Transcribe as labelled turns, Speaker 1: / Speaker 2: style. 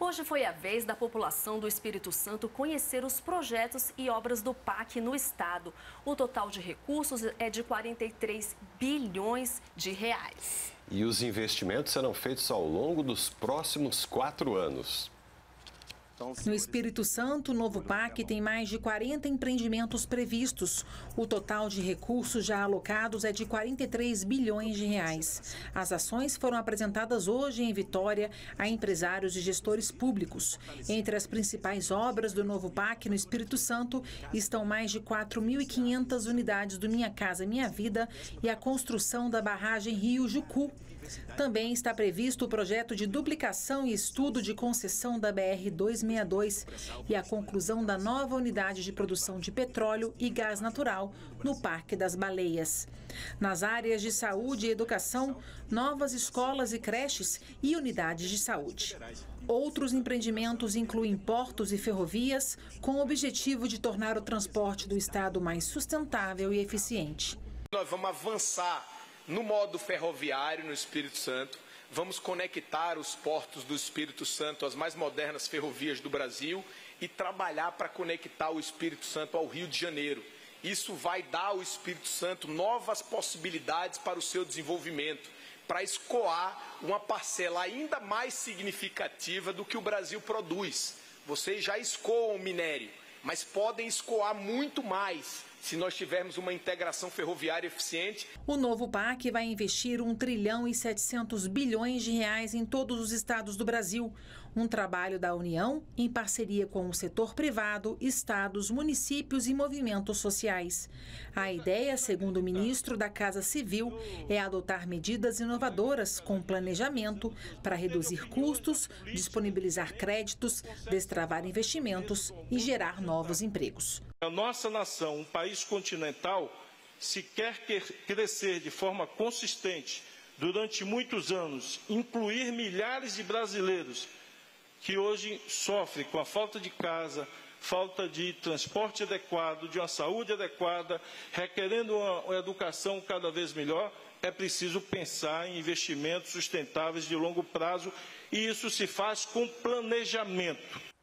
Speaker 1: Hoje foi a vez da população do Espírito Santo conhecer os projetos e obras do PAC no estado. O total de recursos é de 43 bilhões de reais.
Speaker 2: E os investimentos serão feitos ao longo dos próximos 4 anos.
Speaker 3: No Espírito Santo, o novo PAC tem mais de 40 empreendimentos previstos. O total de recursos já alocados é de 43 bilhões de reais. As ações foram apresentadas hoje em Vitória a empresários e gestores públicos. Entre as principais obras do novo PAC no Espírito Santo estão mais de 4.500 unidades do Minha Casa Minha Vida e a construção da barragem Rio Jucu. Também está previsto o projeto de duplicação e estudo de concessão da BR-262 e a conclusão da nova unidade de produção de petróleo e gás natural no Parque das Baleias. Nas áreas de saúde e educação, novas escolas e creches e unidades de saúde. Outros empreendimentos incluem portos e ferrovias, com o objetivo de tornar o transporte do estado mais sustentável e eficiente.
Speaker 4: Nós vamos avançar no modo ferroviário no Espírito Santo, vamos conectar os portos do Espírito Santo às mais modernas ferrovias do Brasil e trabalhar para conectar o Espírito Santo ao Rio de Janeiro. Isso vai dar ao Espírito Santo novas possibilidades para o seu desenvolvimento, para escoar uma parcela ainda mais significativa do que o Brasil produz. Vocês já escoam minério, mas podem escoar muito mais se nós tivermos uma integração ferroviária eficiente.
Speaker 3: O novo PAC vai investir 1 trilhão e 700 bilhões de reais em todos os estados do Brasil. Um trabalho da União em parceria com o setor privado, estados, municípios e movimentos sociais. A ideia, segundo o ministro da Casa Civil, é adotar medidas inovadoras com planejamento para reduzir custos, disponibilizar créditos, destravar investimentos e gerar novos empregos.
Speaker 5: A nossa nação, um país continental, se quer crescer de forma consistente durante muitos anos, incluir milhares de brasileiros que hoje sofrem com a falta de casa, falta de transporte adequado, de uma saúde adequada, requerendo uma educação cada vez melhor, é preciso pensar em investimentos sustentáveis de longo prazo e isso se faz com planejamento.